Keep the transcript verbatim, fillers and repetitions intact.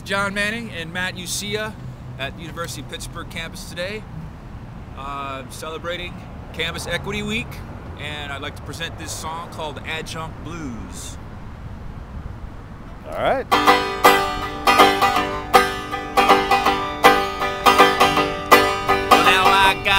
John Manning and Matt Ucia at the University of Pittsburgh campus today, uh, celebrating Campus Equity Week, and I'd like to present this song called Adjunct Blues. All right. Well, now I got